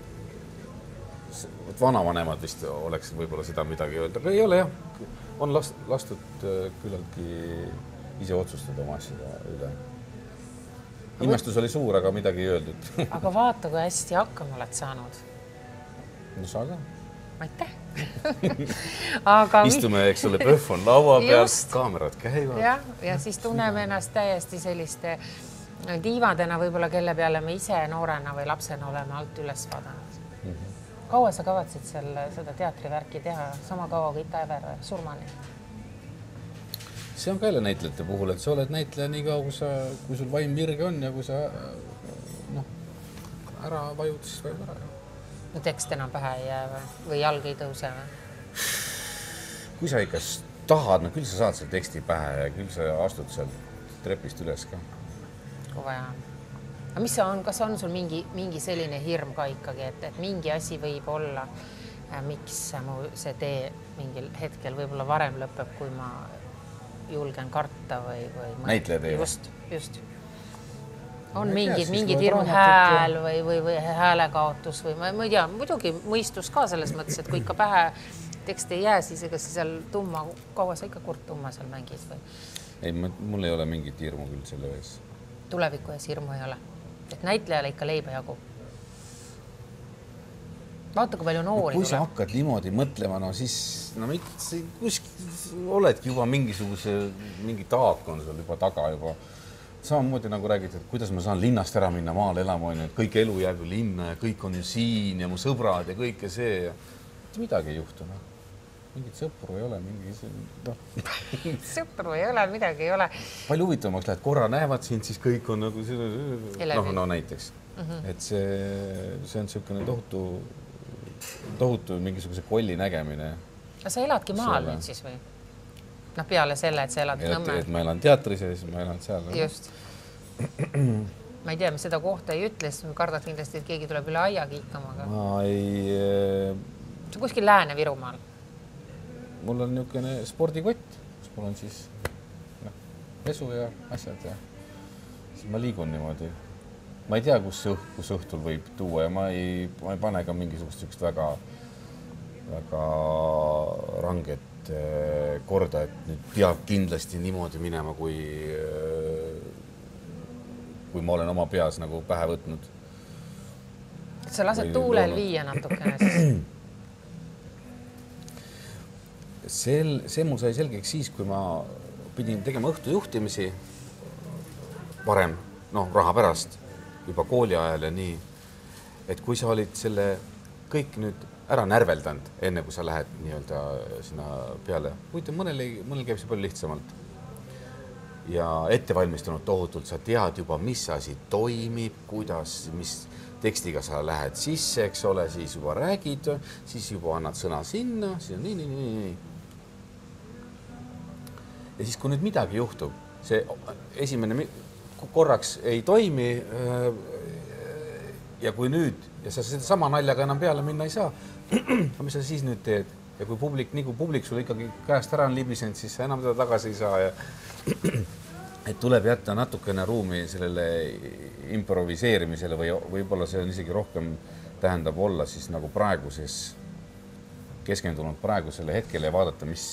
vanavanemad vist oleks võib-olla seda midagi öelda, aga ei ole jah. On last, lastud küllaltki ise otsustada oma asjada üle. Imestus oli suur, aga midagi ei öeldud. Aga vaata, kui hästi hakkama oled saanud. No saa ka. Aitäh. Aga istume, eks ole, pöhv on laua peal, kaamerad käivad. Ja, ja siis tunneme ennast täiesti selliste diivadena võib-olla, kelle peale me ise noorena või lapsena oleme alt üles vaadanud. Mm -hmm. Kaua sa kavatsid seal seda teatrivärki teha? Sama kaua kui Ita Ever surmani? See on ka jälle näitlejate puhul, et sa oled näitleja nii kaua, kui, sa, kui sul vaim virge on ja kui sa noh, ära vajud, siis vajud ära. No tekst enam pähe ei jää või jalg ei tõuse või? Kui sa ikka tahad, no küll sa saad selle teksti pähe ja küll sa astud sealt trepist üles ka. Kui vaja. Aga mis on, kas on sul mingi, mingi selline hirm ka ikkagi, et, et mingi asi võib olla, miks mu see tee mingil hetkel võib-olla varem lõpeb, kui ma julgen karta või... või näitleja tee? Just, just. On mingid, mingid hirmud hääl või, või, või häälekaotus või ma, ma ei tea, muidugi mõistus ka selles mõttes, et kui ikka pähe tekst ei jää, siis ega seal tumma, kaua sa ikka kurt tumma seal mängid või? Ei, mul ei ole mingit hirmu küll selle ees. Tuleviku ees hirmu ei ole. Et näitlejale ikka leiba jagu. Vaata, kui palju noori no, kui tuleb. Sa hakkad niimoodi mõtlema, no siis no, kuskil oledki juba mingisuguse, mingi taak on sul juba taga juba. Samamoodi nagu räägid, et kuidas ma saan linnast ära minna maale elama, et kõik elu jääb ju linna ja kõik on ju siin ja mu sõbrad ja kõike see. Ja midagi ei juhtu. No. Mingit sõpru ei ole. Mingi... No. Sõpru ei ole, midagi ei ole. Palju huvitavamaks lähed, korra näevad sind, siis kõik on nagu... No, no näiteks. Mm -hmm. Et see, see on niisugune tohutu, tohutu mingisuguse kolli nägemine. Aga sa eladki maal nüüd siis või? No peale selle, et sa elad Nõmmel. Et ma elan teatris ja siis ma elan seal. Just. ma ei tea, mis seda kohta ei ütle, siis kardad kindlasti, et keegi tuleb üle aia kiikama. Aga... ma ei... see on kuskil Lääne-Virumaal. Mul on niisugune spordikott, kus mul on siis no, pesu ja asjad ja siis ma liigun niimoodi. Ma ei tea, kus, õht, kus õhtul võib tuua ja ma ei, ma ei pane ka mingisugust väga, väga ranget korda, et nüüd peab kindlasti niimoodi minema, kui kui ma olen oma peas nagu pähe võtnud. Sa lased tuulel loonud. Viia natukene siis? Sel, see mul sai selgeks siis, kui ma pidin tegema õhtujuhtimisi varem, noh, raha pärast, juba kooli ajal ja nii, et kui sa olid selle kõik nüüd ära närveldanud, enne kui sa lähed nii-öelda sinna peale, huvitav, mõnel, mõnel käib see palju lihtsamalt. Ja ettevalmistunud tohutult, sa tead juba, mis asi toimib, kuidas, mis tekstiga sa lähed sisse, eks ole, siis juba räägid, siis juba annad sõna sinna, siis on nii, nii, nii, nii. Ja siis, kui nüüd midagi juhtub, see esimene korraks ei toimi ja kui nüüd, ja sa seda sama naljaga enam peale minna ei saa, mis sa siis nüüd teed? Ja kui publik, nii kui publik sul ikkagi käest ära on libisenud, siis sa enam teda tagasi ei saa ja et tuleb jätta natukene ruumi sellele improviseerimisele või võib-olla see on isegi rohkem tähendab olla siis nagu praeguses, keskendunud praegusele hetkele ja vaadata, mis,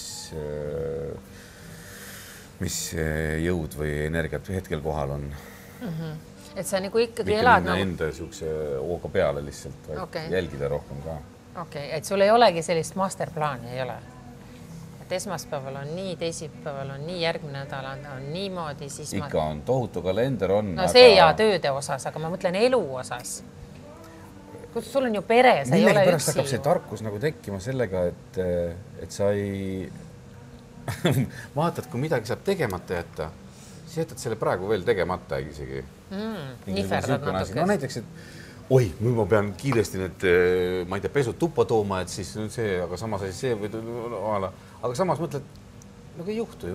mis jõud või energiat hetkel kohal on. Mm-hmm. Et sa nagu ikkagi mitte elad nagu... enda niisuguse ooga peale lihtsalt, vaid okay. Jälgida rohkem ka. Okei, okay. Et sul ei olegi sellist masterplaani, ei ole? Esmaspäeval on nii, teisipäeval on nii, järgmine nädal on niimoodi, siis ikka ma... on tohutu kalender on. No see aga... ja tööde osas, aga ma mõtlen elu osas. Kus sul on ju pere, sa ei ole üksi. Hakkab see tarkus nagu tekkima sellega, et, et sa ei vaatad, kui midagi saab tegemata jätta, siis jätad selle praegu veel tegemata isegi. Mm, nihverdad natuke. No näiteks, et oi, nüüd ma pean kiiresti need, ma ei tea, pesud tuppa tooma, et siis nüüd see, aga samas asi see või ala. Aga samas mõtled, nagu ei juhtu ju.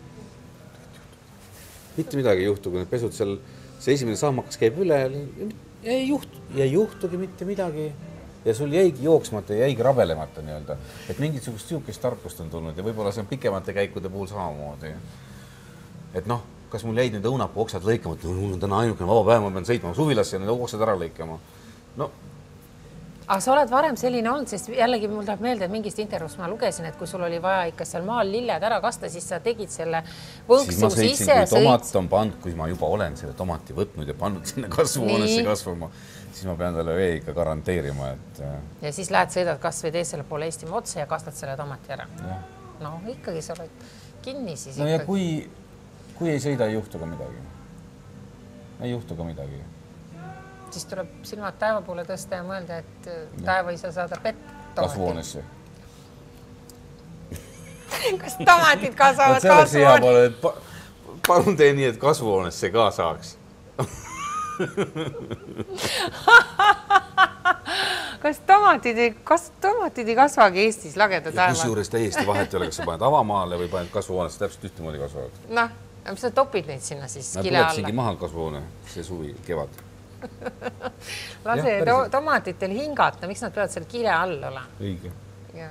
Mitte midagi ei juhtu, kui need pesud seal, see esimene saamakas käib üle, ei juhtu, ei juhtugi mitte midagi. Ja sul jäigi jooksmata ja jäigi rabelemata nii-öelda. Et mingisugust siukest tarkust on tulnud ja võib-olla see on pikemate käikude puhul samamoodi. Et noh, kas mul jäid need õunapuu oksad lõikama, et mul on täna ainukene vaba päev, ma pean sõitma suvilasse ja need oksad ära lõikama. No, aga sa oled varem selline olnud, sest jällegi mul tahab meelde, et mingist intervjuust ma lugesin, et kui sul oli vaja ikka seal maal lilled ära kasta, siis sa tegid selle võnksu sisse. Siis ma sõitsin, kui tomat on pandud, kui ma juba olen selle tomati võtnud ja pannud sinna kasvuhoonesse kasvama, siis ma pean talle vee ikka garanteerima, et... Ja siis lähed, sõidad kas või teisele poole Eestimaa otsa ja kastad selle tomati ära. Ja. No ikkagi sa oled kinni siis no ikkagi. Ja kui, kui ei sõida, ei juhtu ka midagi. Ei juhtu ka midagi. Siis tuleb silmad taeva poole tõsta ja mõelda, et taeva ei saa saada pett tomati. Kasvuhoonesse. Kas tomatid kasvavad kasvuhoonesse? Pa, palun tee nii, et kasvuhoonesse ka saaks. Kas tomatid ei, kas tomatid ei kasvagi Eestis lageda taeva? Kus juures täiesti vahet ei ole, kas sa paned avamaale või paned kasvuhoonesse, täpselt ühtemoodi kasvavad. Noh, mis sa topid neid sinna siis kile alla? Tuleb maha kasvuhoone, see suvi, kevad. Lase ja, to tomatitel hingata, miks nad peavad seal kile all olla? Õige. Ja.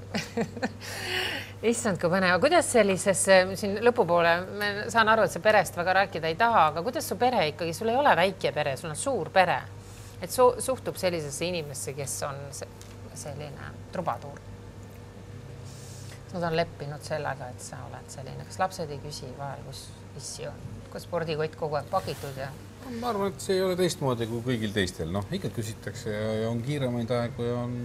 Issand, kui põnev. Kuidas sellises, siin lõpupoole, ma saan aru, et sa perest väga rääkida ei taha, aga kuidas su pere ikkagi, sul ei ole väike pere, sul on suur pere, et su suhtub sellisesse inimesse, kes on selline trubaduur. Nad on leppinud sellega, et sa oled selline, kas lapsed ei küsi vahel, kus issi on, kus spordikott kogu aeg pakitud ja... Ma arvan, et see ei ole teistmoodi kui kõigil teistel. Noh, ikka küsitakse ja on kiiremaid aegu ja on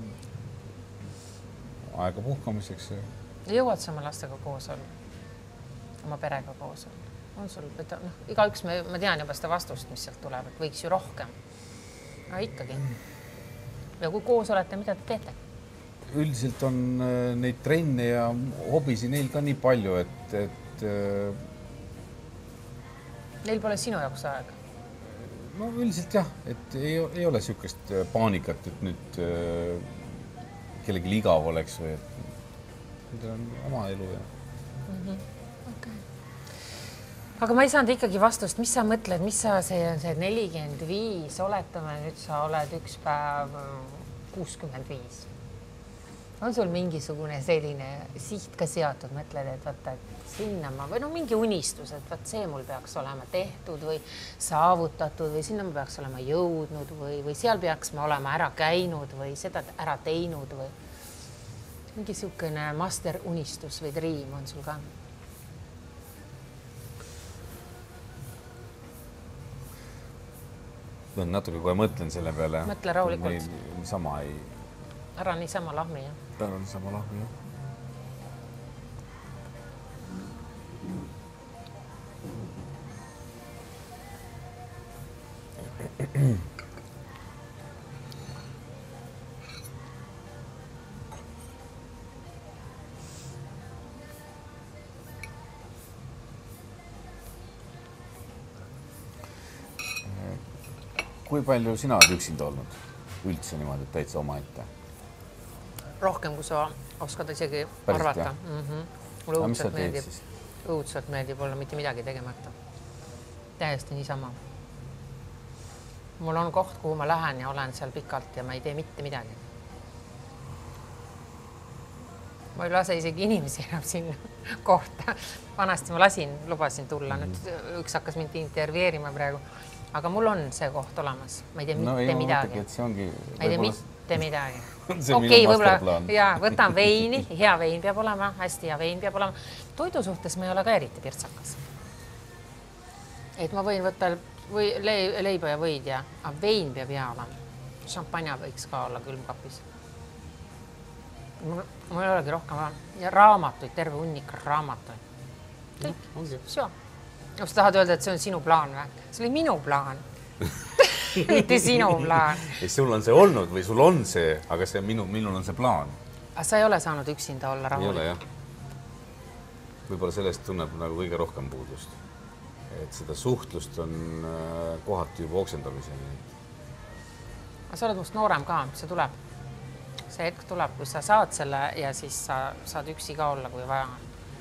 aega puhkamiseks. Jõuad sa oma lastega koos olla? Oma perega koos olla? On sul, et noh, iga üks, ma tean juba seda vastust, mis sealt tuleb, et võiks ju rohkem. Aga ikkagi. Ja kui koos olete, mida te teete? Üldiselt on neid trenne ja hobisi neil ka nii palju, et, et neil pole sinu jaoks aega? No üldiselt jah, et ei, ei ole siukest paanikat, et nüüd äh, kellegi igav oleks või et... Nendel on oma elu ja... Mm-hmm. Okay. aga ma ei saanud ikkagi vastust, mis sa mõtled, mis sa see on see nelikümmend viis, oletame nüüd sa oled üks päev kuuskümmend viis. On sul mingisugune selline siht ka seatud, mõtled, et vaata, et sinna ma või no mingi unistus, et vaat see mul peaks olema tehtud või saavutatud või sinna ma peaks olema jõudnud või, või seal peaks ma olema ära käinud või seda ära teinud või mingi siukene master unistus või dream on sul ka? Natuke kohe mõtlen selle peale. Mõtle rahulikult. Sama ei... Ära niisama lahmi, jah? Ära niisama lahmi, jah. Kui palju sina oled üksinda olnud? Üldse niimoodi, et täitsa oma ette? Rohkem, kui sa oskad isegi arvata. Mm-hmm. Mulle õudselt meeldib, õudselt meeldib olla mitte midagi tegemata. Täiesti niisama. Mul on koht, kuhu ma lähen ja olen seal pikalt ja ma ei tee mitte midagi. Ma ei lase isegi inimesi enam sinna kohta. Vanasti ma lasin, lubasin tulla. Nüüd üks hakkas mind intervjeerima praegu. Aga mul on see koht olemas. Ma ei tee mitte no, ei, midagi. Mõtlegi, ongi, ma ei tee mitte midagi. Okei, võib-olla ja, võtan veini. Hea vein peab olema. Hästi hea vein peab olema. Toidu suhtes ma ei ole ka eriti pirtsakas. Et ma võin võtta või leiba ja võid ja aga vein peab hea olema. Šampanja võiks ka olla külmkapis. Mul, mul ei olegi rohkem ja raamatuid, terve hunnik raamatuid. Kõik. Ongi. Sio. Kas tahad öelda, et see on sinu plaan või? See oli minu plaan. Mitte sinu plaan. Ja sul on see olnud või sul on see, aga see minu, minul on see plaan. Aga sa ei ole saanud üksinda olla rahulik? Ei ole, jah. Võib-olla sellest tunneb nagu kõige rohkem puudust. Et seda suhtlust on kohati juba oksendamiseni. Aga sa oled must noorem ka, see tuleb. See hetk tuleb, kui sa saad selle ja siis sa saad üksi ka olla, kui vaja.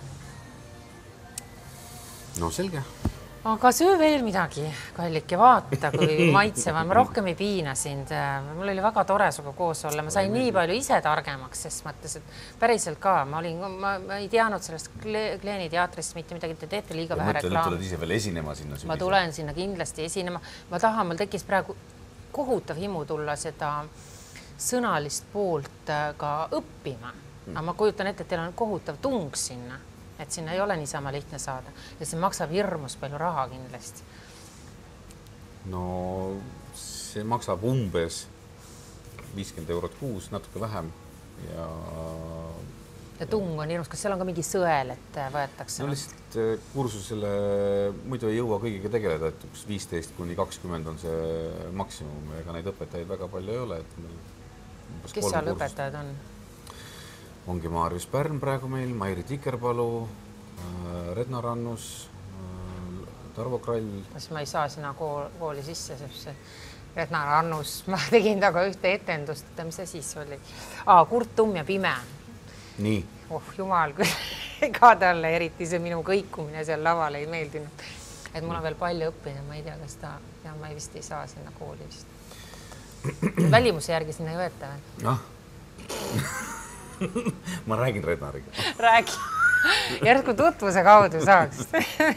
No selge. Aga söö veel midagi, kallik, ja vaata, kui maitseva. Ma rohkem ei piina sind. Mul oli väga tore suga koos olla. Ma sain nii palju ise targemaks, sest mõttes, et päriselt ka. Ma, olin, ma, ma ei teadnud sellest Kleeni teatrist mitte midagi. Te teete liiga vähe reklaami. Mõtle, tuled ise veel esinema sinna sügisel. Ma tulen sinna kindlasti esinema. Ma tahan, mul tekkis praegu kohutav himu tulla seda sõnalist poolt ka õppima. Aga ma kujutan ette, et teil on kohutav tung sinna. Et sinna ei ole niisama lihtne saada. Ja see maksab hirmus palju raha kindlasti. No see maksab umbes viiskümmend eurot kuus, natuke vähem. Ja, ja tung on hirmus. Kas seal on ka mingi sõel, et võetakse? No lihtsalt kursusele muidu ei jõua kõigiga tegeleda, et üks viisteist kuni kakskümmend on see maksimum. Ega neid õpetajaid väga palju ei ole. Et kes seal õpetajad on? Ongi Maarjus Pärn praegu meil, Mairi Tikerpalu, Redna Rannus, Tarvo Krall. Kas ma ei saa sinna kooli sisse, sest Redna Rannus, ma tegin taga ühte etendust, mis see siis oli? Aa, Kurt Tumm ja Pime. Nii. Oh, jumal, ka talle eriti see minu kõikumine seal laval ei meeldinud. Et mul on veel palju õppida, ma ei tea, kas ta, ja ma vist ei saa sinna kooli vist. Välimuse järgi sinna ei võeta või? Ah. Ma räägin Rednariga. Räägi. Järsku tutvuse kaudu saaks.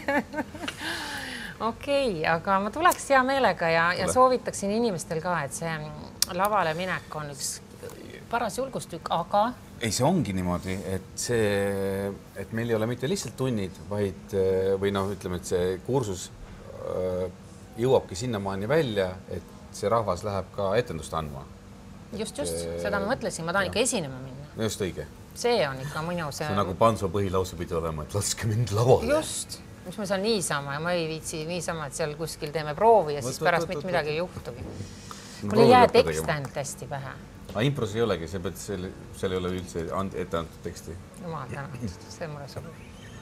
Okei, aga ma tuleks hea meelega ja, ja soovitaksin inimestel ka, et see lavale minek on üks paras julgustük, aga... Ei, see ongi niimoodi, et see, et meil ei ole mitte lihtsalt tunnid, vaid, või noh, ütleme, et see kursus jõuabki sinnamaani välja, et see rahvas läheb ka etendust andma. Just, just. Seda ma mõtlesin, ma tahan ikka esinema minna. Just õige. See on ikka minu see... See on nagu Panso põhilause pidi olema, et laske mind lavale. Just. Mis ma seal niisama ja ma ei viitsi niisama, et seal kuskil teeme proovi ja siis pärast mitte midagi ei juhtugi. Mul ei jää tekst ainult hästi pähe. Aga impros ei olegi, see pead, seal ei ole üldse ette antud teksti. Jumal tänan, see mulle sobib.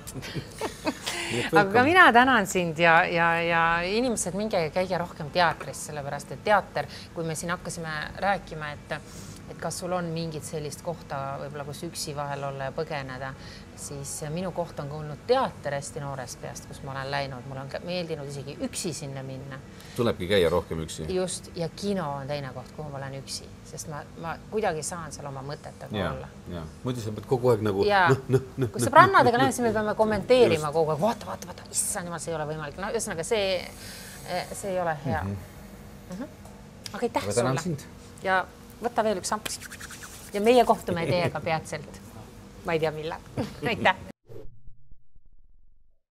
Aga mina tänan sind ja, ja, ja inimesed minge käige rohkem teatris, sellepärast et teater, kui me siin hakkasime rääkima, et et kas sul on mingit sellist kohta võib-olla, kus üksi vahel olla ja põgeneda, siis minu koht on ka olnud teater hästi noorest peast, kus ma olen läinud, mul on meeldinud isegi üksi sinna minna. Tulebki käia rohkem üksi. Just, ja kino on teine koht, kuhu ma olen üksi, sest ma, ma kuidagi saan seal oma mõtetega ja, olla. Ja. Muidu sa pead kogu aeg nagu... Ja. No, no, no, kui sõbrannadega näeme, siis me peame kommenteerima just. Kogu aeg, vaata, vaata, vaata, issand jumal, see ei ole võimalik. No ühesõnaga, see, see ei ole hea. Mm -hmm. Mm -hmm. Aga aitäh sulle. Sind. Ja võta veel üks amps. Ja meie kohtume teiega peatselt. Ma ei tea, millal. Aitäh.